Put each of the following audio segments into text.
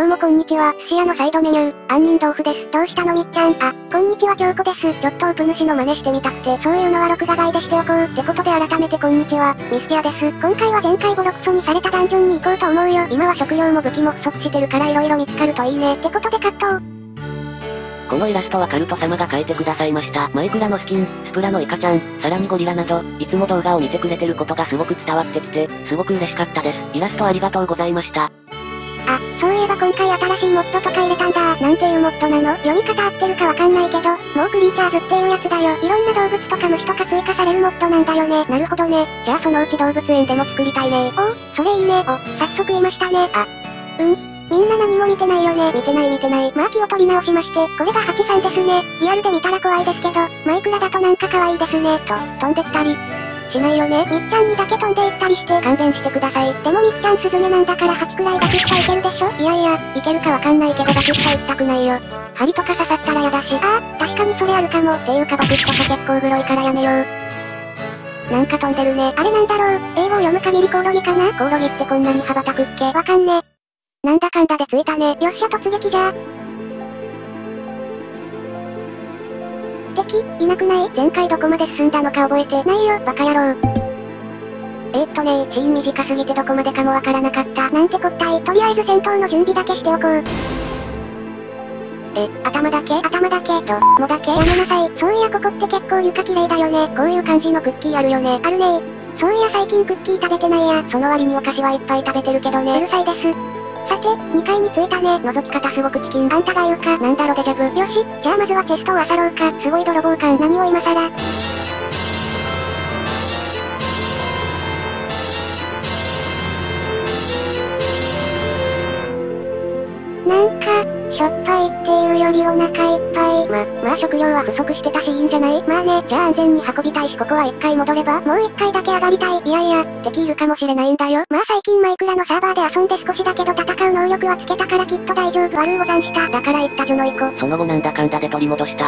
うもこんにちは。寿司屋のサイドメニュー、杏仁豆腐です。どうしたのみっちゃん。あ、こんにちは京子です。ちょっとウプ主の真似してみたくて、そういうのは録画外でしておこう。ってことで改めてこんにちは、ミスティアです。今回は前回ボロクソにされたダンジョンに行こうと思うよ。今は食料も武器も不足してるから色々見つかるといいね。ってことでカット。 このイラストはカルト様が描いてくださいました。マイクラのスキン、スプラのイカちゃん、さらにゴリラなど、いつも動画を見てくれてることがすごく伝わってきて、すごく嬉しかったです。イラストありがとうございました。 あ、そういえば今回新しいモッドとか入れたんだ。なんていうモッドなの？読み方合ってるかわかんないけど、もうクリーチャーズっていうやつだよ。いろんな動物とか虫とか追加されるモッドなんだよね。なるほどね。じゃあそのうち動物園でも作りたいね。お、それいいね。お、早速いましたね。あ、みんな何も見てないよね。見てない。まあ気を取り直しまして、これがハチさんですね。リアルで見たら怖いですけど、マイクラだとなんか可愛いですね。と、飛んできたり。しないよね。みっちゃんにだけ飛んでいったりして勘弁してください。でもみっちゃんスズメなんだから8くらいバキッといけるでしょ。いや、いけるかわかんないけどバキッと行きたくないよ。針とか刺さったらやだし。確かにそれあるかも。っていうかバキッとか結構グロいからやめよう。なんか飛んでるね。あれなんだろう。英語を読む限りコオロギかな？コオロギってこんなに羽ばたくっけ？わかんね。なんだかんだでついたね。よっしゃ突撃じゃ。敵、いなくない？前回どこまで進んだのか覚えてないよ、バカ野郎。シーン短すぎてどこまでかもわからなかった。なんてこったい。とりあえず戦闘の準備だけしておこう。頭だけもだけやめなさい。そういやここって結構床綺麗だよね。こういう感じのクッキーあるよね。あるね。そういや最近クッキー食べてないや。その割にお菓子はいっぱい食べてるけどね。うるさいです。さて、2階に着いたね。覗き方すごくチキン。あんたが言うか。なんだろデジャブ。よし、じゃあまずはチェストを漁ろうか。すごい泥棒感。何を今更。なんか、しょっぱいっていうよりお腹いっぱい。まあ食料は不足してたしいいんじゃない？まあね、じゃあ安全に運びたいしここは1回戻れば、もう1回だけ上がりたい。いや、敵いるかもしれないんだよ。まあ最近マイクラのサーバーで遊んで少しだけど戦う能力はつけたからきっと大丈夫。悪うござんした。だから言ったじょのいこ。 その後なんだかんだで取り戻した。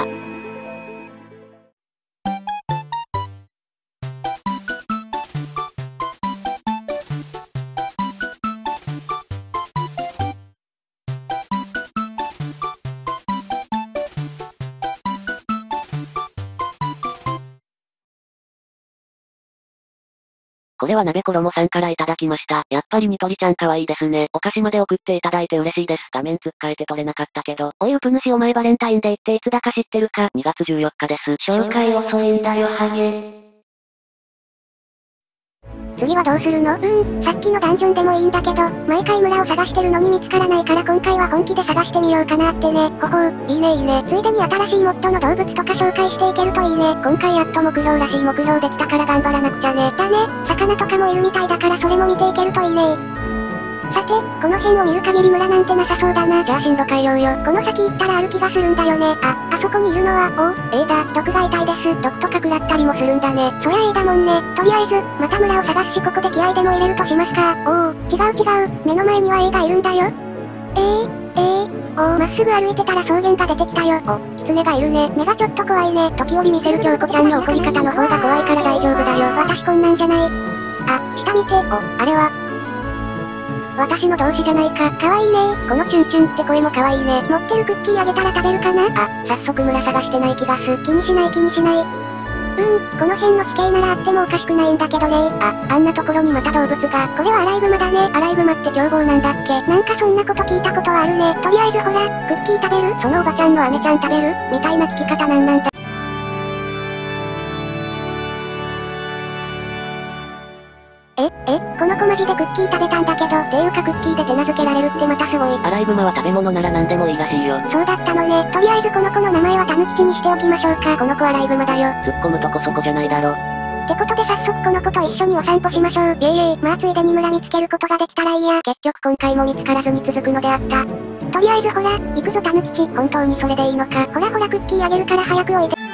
これは鍋衣さんからいただきました。やっぱりニトリちゃん可愛いですね。お菓子まで送っていただいて嬉しいです。画面つっかえて撮れなかったけど。おいウプ主お前バレンタインデーっていつだか知ってるか？ 2 月14日です。紹介遅いんだよハゲ。 次はどうするの？さっきのダンジョンでもいいんだけど、毎回村を探してるのに見つからないから今回は本気で探してみようかなってね。ほほう、いいね。ついでに新しいモッドの動物とか紹介していけるといいね。今回やっと木狼らしい木狼できたから頑張らなくちゃね。だね、魚とかもいるみたいだからそれも見ていけるといいね。さて、この辺を見る限り村なんてなさそうだな。じゃあ進路変えようよ。この先行ったらある気がするんだよね。あそこにいるのは、毒が痛いです。毒とか食らったりもするんだね。そりゃだもんね。とりあえず、また村を探すしここで気合でも入れるとしますか。違う。目の前にはがいるんだよ。まっすぐ歩いてたら草原が出てきたよ。狐がいるね。目がちょっと怖いね。時折見せる京子ちゃんの怒り方の方が怖いから大丈夫だよ。私こんなんじゃない。下見て。あれは。私の同志じゃないか。かわいいね。このチュンチュンって声もかわいいね。持ってるクッキーあげたら食べるかな？早速村探してない気がす。気にしない。この辺の地形ならあってもおかしくないんだけどね。あんなところにまた動物が。これはアライグマだね。アライグマって凶暴なんだっけ？なんかそんなこと聞いたことはあるね。とりあえずほら、クッキー食べる？そのおばちゃんのアメちゃん食べる？みたいな聞き方なんだ。この子マジでクッキー食べたんだけど、っていうかクッキーで手なずけられるってまたすごい。 アライグマは食べ物なら何でもいいらしいよ。 そうだったのね。とりあえずこの子の名前はタヌキチにしておきましょうか。この子アライグマだよ。 突っ込むとこそこじゃないだろ。 ってことで早速この子と一緒にお散歩しましょう。まあついでに村見つけることができたらいいや。結局今回も見つからずに続くのであった。とりあえずほら、行くぞタヌキチ。本当にそれでいいのか。ほらクッキーあげるから早くおいで。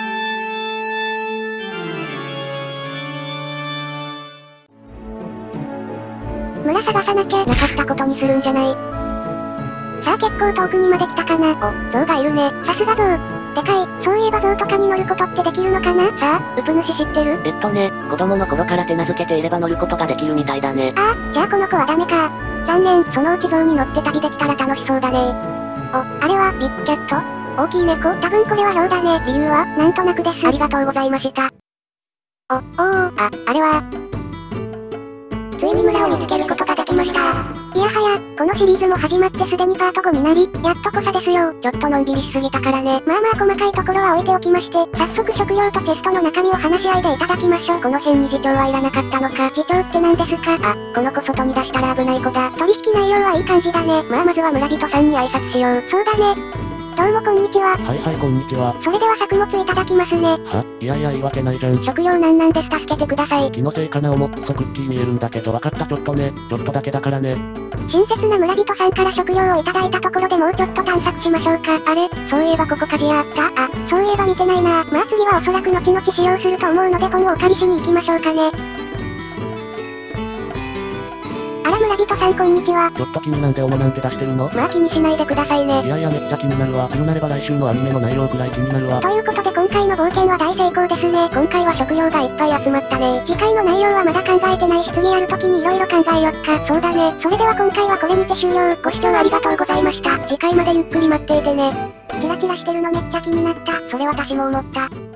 村探さなきゃなかったことにするんじゃない。さあ結構遠くにまで来たかな。象がいるね。さすが象。 でかい。そういえば象とかに乗ることってできるのかな？さあ、ウプ主知ってる？ 子供の頃から手なずけていれば乗ることができるみたいだね。 ああ、じゃあこの子はダメか。残念、そのうち象に乗って旅できたら楽しそうだね。あれは、ビッグキャット？大きい猫？多分これはヒョウだね。理由は？なんとなくです。ありがとうございました。あれは、ついに村を見つけることができました。いやはや、このシリーズも始まってすでにパート5になり、やっとこさですよ。ちょっとのんびりしすぎたからね。まあまあ細かいところは置いておきまして、早速食料とチェストの中身を話し合いでいただきましょう。この辺に次長はいらなかったのか。次長って何ですか？あ、この子外に出したら危ない子だ。取引内容はいい感じだね。まあまずは村人さんに挨拶しよう。そうだね。どうもこんにちは。 はいはいこんにちは。 それでは作物いただきますね。 いやいや言い訳ないじゃん。 食料なんです助けてください。 気のせいかな重くそクッキー見えるんだけど分かったちょっとだけだからね。 親切な村人さんから食料をいただいたところでもうちょっと探索しましょうか。あれ？そういえばここ鍛冶屋あった？あ、そういえば見てないな。まあ次はおそらく後々使用すると思うので本をお借りしに行きましょうかね。あら村人さんこんにちは。 ちょっと気になんで重なんて出してるの？ まあ気にしないでくださいね。 いやいやめっちゃ気になるわ。言うなれば来週のアニメの内容くらい気になるわ。 ということで今回の冒険は大成功ですね。今回は食料がいっぱい集まったね。次回の内容はまだ考えてないし次やるときに色々考えよっか。そうだね。それでは今回はこれにて終了。ご視聴ありがとうございました。次回までゆっくり待っていてね。チラチラしてるのめっちゃ気になった。それ私も思った。